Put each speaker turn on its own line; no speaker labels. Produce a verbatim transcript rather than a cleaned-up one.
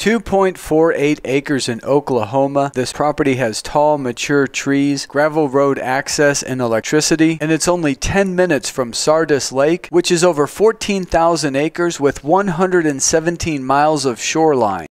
two point four eight acres in Oklahoma. This property has tall, mature trees, gravel road access, and electricity, and it's only ten minutes from Sardis Lake, which is over fourteen thousand acres with one hundred seventeen miles of shoreline.